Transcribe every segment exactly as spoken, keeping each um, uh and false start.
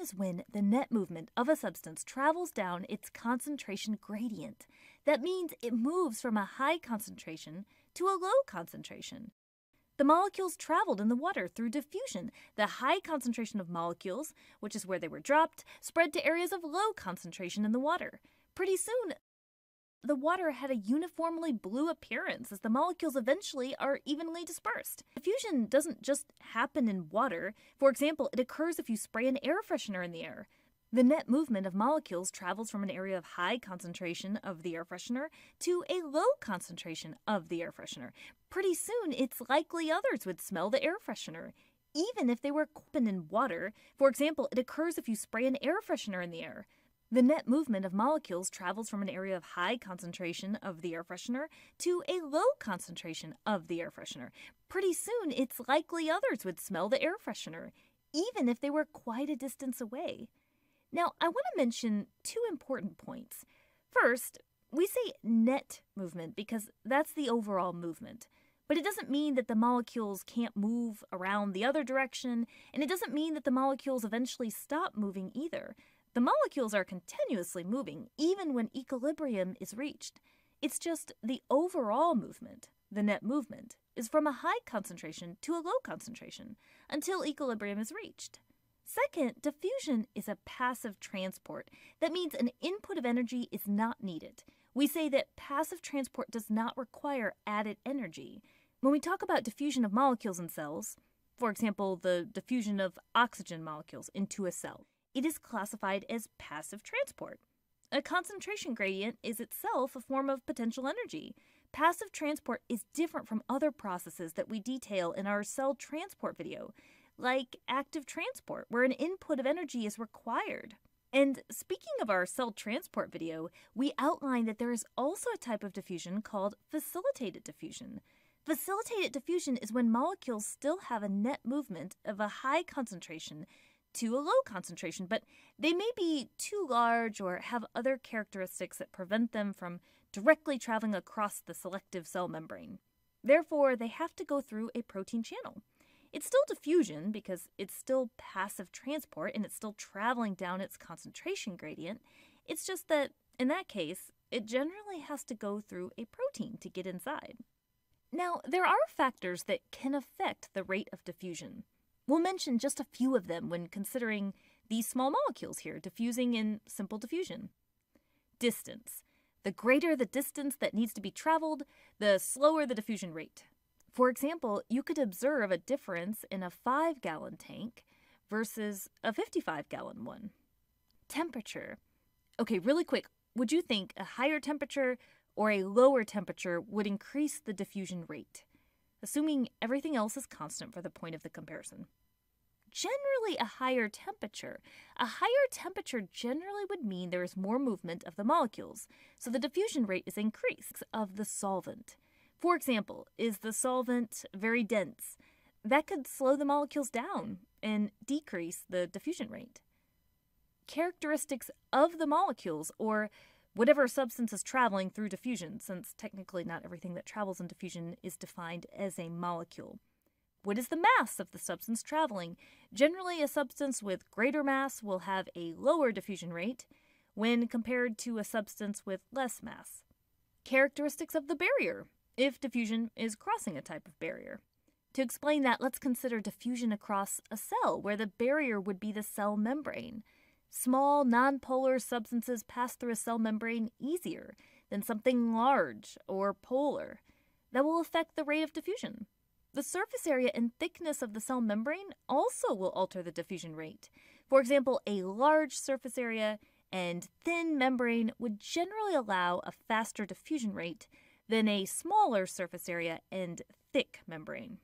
is when the net movement of a substance travels down its concentration gradient. That means it moves from a high concentration to a low concentration. The molecules traveled in the water through diffusion. The high concentration of molecules, which is where they were dropped, spread to areas of low concentration in the water. Pretty soon, the water had a uniformly blue appearance as the molecules eventually are evenly dispersed. Diffusion doesn't just happen in water. For example, it occurs if you spray an air freshener in the air. The net movement of molecules travels from an area of high concentration of the air freshener to a low concentration of the air freshener. Pretty soon, it's likely others would smell the air freshener, even if they were open in water. For example, it occurs if you spray an air freshener in the air. The net movement of molecules travels from an area of high concentration of the air freshener to a low concentration of the air freshener. Pretty soon, it's likely others would smell the air freshener, even if they were quite a distance away. Now, I want to mention two important points. First, we say net movement because that's the overall movement. But it doesn't mean that the molecules can't move around the other direction, and it doesn't mean that the molecules eventually stop moving either. The molecules are continuously moving, even when equilibrium is reached. It's just the overall movement, the net movement, is from a high concentration to a low concentration until equilibrium is reached. Second, diffusion is a passive transport. That means an input of energy is not needed. We say that passive transport does not require added energy. When we talk about diffusion of molecules in cells, for example, the diffusion of oxygen molecules into a cell, it is classified as passive transport. A concentration gradient is itself a form of potential energy. Passive transport is different from other processes that we detail in our cell transport video, like active transport, where an input of energy is required. And speaking of our cell transport video, we outline that there is also a type of diffusion called facilitated diffusion. Facilitated diffusion is when molecules still have a net movement of a high concentration to a low concentration, but they may be too large or have other characteristics that prevent them from directly traveling across the selective cell membrane. Therefore, they have to go through a protein channel. It's still diffusion because it's still passive transport and it's still traveling down its concentration gradient. It's just that, in that case, it generally has to go through a protein to get inside. Now, there are factors that can affect the rate of diffusion. We'll mention just a few of them when considering these small molecules here, diffusing in simple diffusion. Distance. The greater the distance that needs to be traveled, the slower the diffusion rate. For example, you could observe a difference in a five gallon tank versus a fifty-five gallon one. Temperature. Okay, really quick, would you think a higher temperature or a lower temperature would increase the diffusion rate, assuming everything else is constant for the point of the comparison? Generally, a higher temperature. A higher temperature generally would mean there is more movement of the molecules, so the diffusion rate is increased of the solvent. For example, is the solvent very dense? That could slow the molecules down and decrease the diffusion rate. Characteristics of the molecules, or whatever substance is traveling through diffusion, since technically not everything that travels in diffusion is defined as a molecule. What is the mass of the substance traveling? Generally, a substance with greater mass will have a lower diffusion rate when compared to a substance with less mass. Characteristics of the barrier, if diffusion is crossing a type of barrier. To explain that, let's consider diffusion across a cell, where the barrier would be the cell membrane. Small, nonpolar substances pass through a cell membrane easier than something large or polar. That will affect the rate of diffusion. The surface area and thickness of the cell membrane also will alter the diffusion rate. For example, a large surface area and thin membrane would generally allow a faster diffusion rate than a smaller surface area and thick membrane.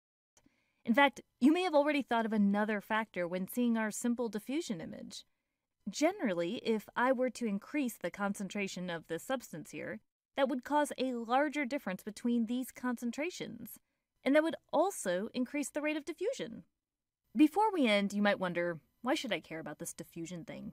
In fact, you may have already thought of another factor when seeing our simple diffusion image. Generally, if I were to increase the concentration of the substance here, that would cause a larger difference between these concentrations, and that would also increase the rate of diffusion. Before we end, you might wonder, why should I care about this diffusion thing?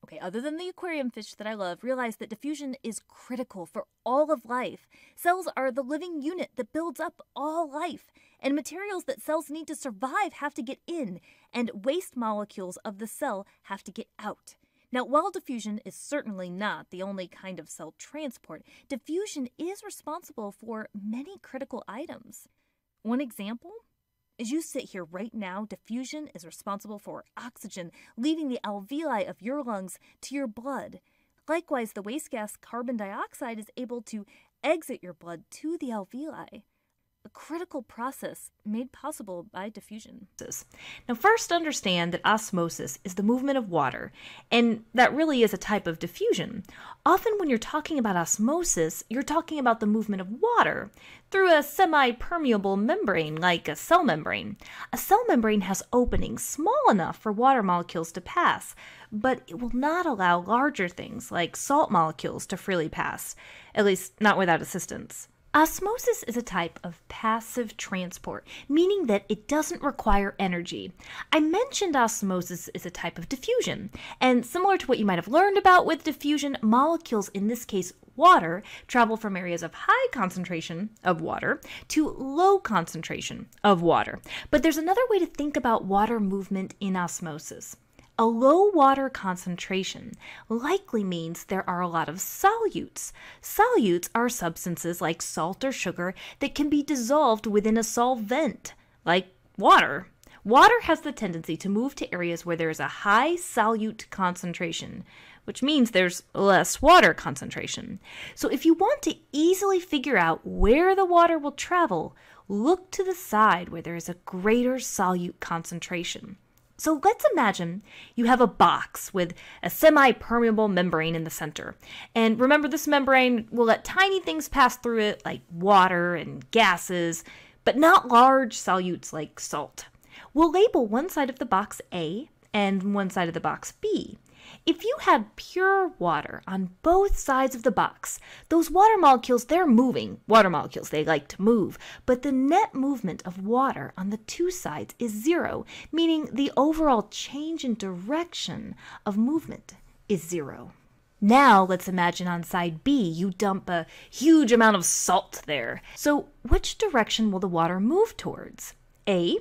Okay, other than the aquarium fish that I love, realize that diffusion is critical for all of life. Cells are the living unit that builds up all life, and materials that cells need to survive have to get in, and waste molecules of the cell have to get out. Now, while diffusion is certainly not the only kind of cell transport, diffusion is responsible for many critical items. One example? As you sit here right now, diffusion is responsible for oxygen leaving the alveoli of your lungs to your blood. Likewise, the waste gas carbon dioxide is able to exit your blood to the alveoli, a critical process made possible by diffusion. Now, first understand that osmosis is the movement of water, and that really is a type of diffusion. Often when you're talking about osmosis, you're talking about the movement of water through a semi-permeable membrane like a cell membrane. A cell membrane has openings small enough for water molecules to pass, but it will not allow larger things like salt molecules to freely pass, at least not without assistance. Osmosis is a type of passive transport, meaning that it doesn't require energy. I mentioned osmosis is a type of diffusion, and similar to what you might have learned about with diffusion, molecules, in this case water, travel from areas of high concentration of water to low concentration of water. But there's another way to think about water movement in osmosis. A low water concentration likely means there are a lot of solutes. Solutes are substances like salt or sugar that can be dissolved within a solvent, like water. Water has the tendency to move to areas where there is a high solute concentration, which means there's less water concentration. So if you want to easily figure out where the water will travel, look to the side where there is a greater solute concentration. So let's imagine you have a box with a semi-permeable membrane in the center. And remember, this membrane will let tiny things pass through it like water and gases, but not large solutes like salt. We'll label one side of the box A and one side of the box B. If you had pure water on both sides of the box, those water molecules, they're moving. Water molecules, they like to move. But the net movement of water on the two sides is zero, meaning the overall change in direction of movement is zero. Now let's imagine on side B, you dump a huge amount of salt there. So which direction will the water move towards? A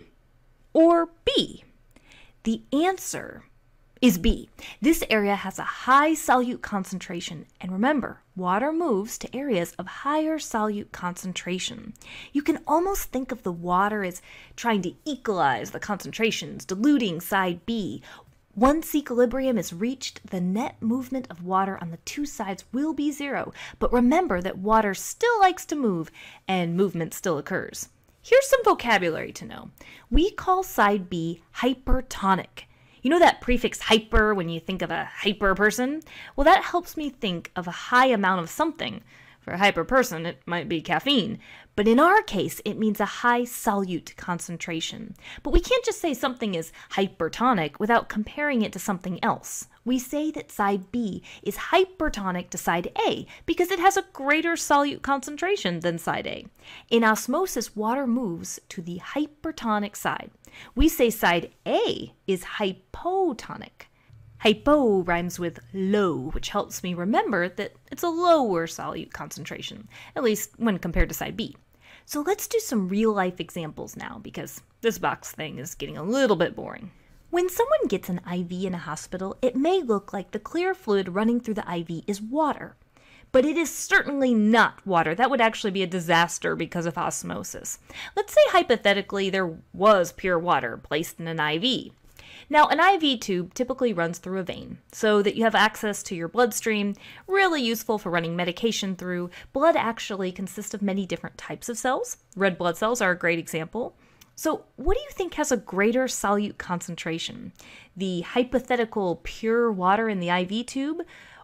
or B? The answer is B. This area has a high solute concentration, and remember, water moves to areas of higher solute concentration. You can almost think of the water as trying to equalize the concentrations, diluting side B. Once equilibrium is reached, the net movement of water on the two sides will be zero, but remember that water still likes to move, and movement still occurs. Here's some vocabulary to know. We call side B hypertonic. You know that prefix hyper when you think of a hyper person? Well, that helps me think of a high amount of something. For a hyper person, it might be caffeine. But in our case, it means a high solute concentration. But we can't just say something is hypertonic without comparing it to something else. We say that side B is hypertonic to side A because it has a greater solute concentration than side A. In osmosis, water moves to the hypertonic side. We say side A is hypotonic. Hypo rhymes with low, which helps me remember that it's a lower solute concentration, at least when compared to side B. So let's do some real-life examples now, because this box thing is getting a little bit boring. When someone gets an I V in a hospital, it may look like the clear fluid running through the I V is water. But it is certainly not water. That would actually be a disaster because of osmosis. Let's say hypothetically there was pure water placed in an I V. Now, an I V tube typically runs through a vein, so that you have access to your bloodstream, really useful for running medication through. Blood actually consists of many different types of cells. Red blood cells are a great example. So what do you think has a greater solute concentration? The hypothetical pure water in the I V tube,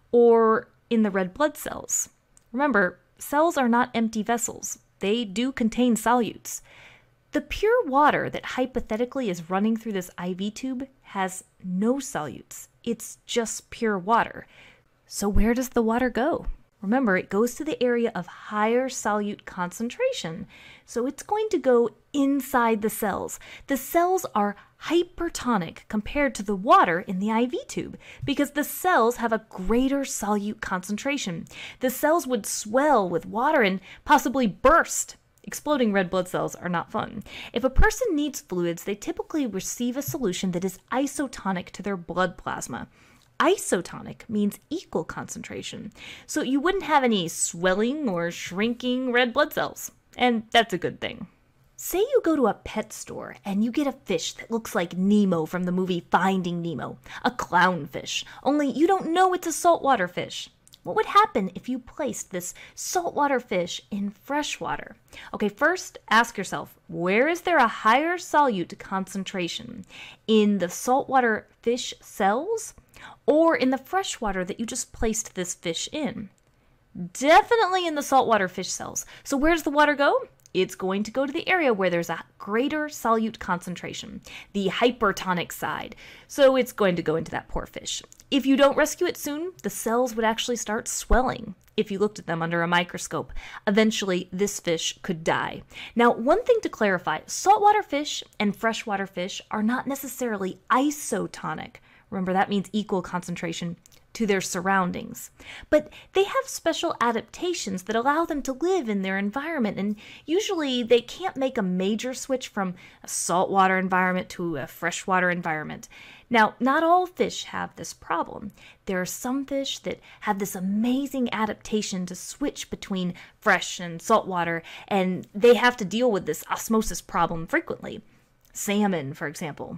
or in the red blood cells? Remember, cells are not empty vessels. They do contain solutes. The pure water that hypothetically is running through this I V tube has no solutes. It's just pure water. So where does the water go? Remember, it goes to the area of higher solute concentration. So it's going to go inside the cells. The cells are hypertonic compared to the water in the I V tube because the cells have a greater solute concentration. The cells would swell with water and possibly burst. Exploding red blood cells are not fun. If a person needs fluids, they typically receive a solution that is isotonic to their blood plasma. Isotonic means equal concentration, so you wouldn't have any swelling or shrinking red blood cells, and that's a good thing. Say you go to a pet store and you get a fish that looks like Nemo from the movie Finding Nemo, a clownfish, only you don't know it's a saltwater fish. What would happen if you placed this saltwater fish in freshwater? Okay, first ask yourself, where is there a higher solute concentration? In the saltwater fish cells or in the freshwater that you just placed this fish in? Definitely in the saltwater fish cells. So where does the water go? It's going to go to the area where there's a greater solute concentration, the hypertonic side. So it's going to go into that poor fish. If you don't rescue it soon, the cells would actually start swelling. If you looked at them under a microscope, eventually this fish could die. Now, one thing to clarify, saltwater fish and freshwater fish are not necessarily isotonic. Remember, that means equal concentration to their surroundings. But they have special adaptations that allow them to live in their environment, and usually they can't make a major switch from a saltwater environment to a freshwater environment. Now, not all fish have this problem. There are some fish that have this amazing adaptation to switch between fresh and saltwater, and they have to deal with this osmosis problem frequently. Salmon, for example.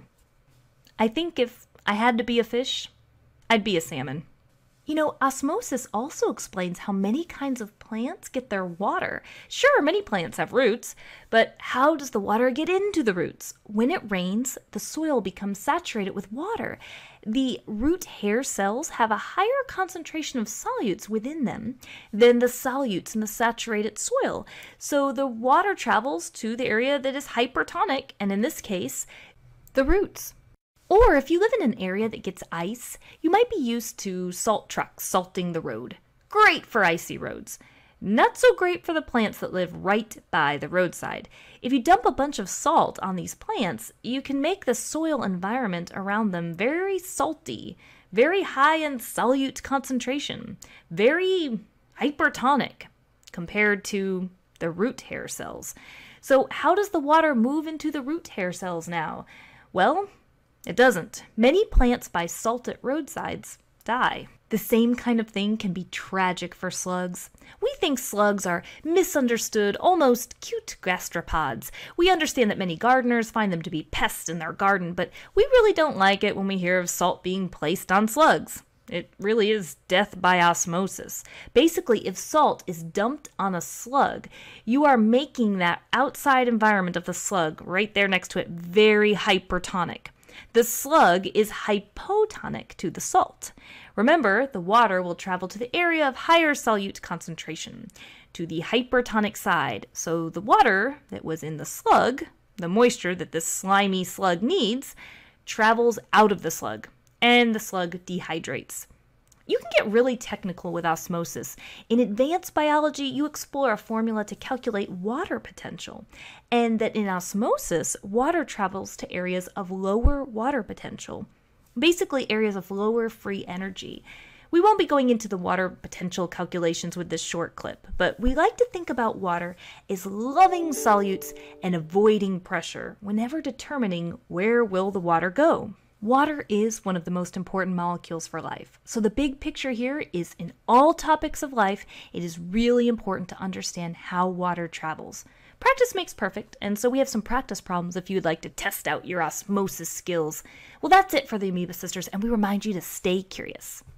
I think if I had to be a fish, I'd be a salmon. You know, osmosis also explains how many kinds of plants get their water. Sure, many plants have roots, but how does the water get into the roots? When it rains, the soil becomes saturated with water. The root hair cells have a higher concentration of solutes within them than the solutes in the saturated soil. So the water travels to the area that is hypertonic, and in this case, the roots. Or if you live in an area that gets ice, you might be used to salt trucks salting the road. Great for icy roads. Not so great for the plants that live right by the roadside. If you dump a bunch of salt on these plants, you can make the soil environment around them very salty, very high in solute concentration, very hypertonic compared to the root hair cells. So how does the water move into the root hair cells now? Well, it doesn't. Many plants by salted roadsides die. The same kind of thing can be tragic for slugs. We think slugs are misunderstood, almost cute gastropods. We understand that many gardeners find them to be pests in their garden, but we really don't like it when we hear of salt being placed on slugs. It really is death by osmosis. Basically, if salt is dumped on a slug, you are making that outside environment of the slug right there next to it very hypertonic. The slug is hypotonic to the salt. Remember, the water will travel to the area of higher solute concentration, to the hypertonic side. So the water that was in the slug, the moisture that this slimy slug needs, travels out of the slug, and the slug dehydrates. You can get really technical with osmosis. In advanced biology, you explore a formula to calculate water potential, and that in osmosis, water travels to areas of lower water potential, basically areas of lower free energy. We won't be going into the water potential calculations with this short clip, but we like to think about water as loving solutes and avoiding pressure whenever determining where will the water go. Water is one of the most important molecules for life. So the big picture here is in all topics of life, it is really important to understand how water travels. Practice makes perfect, and so we have some practice problems if you'd like to test out your osmosis skills. Well, that's it for the Amoeba Sisters, and we remind you to stay curious.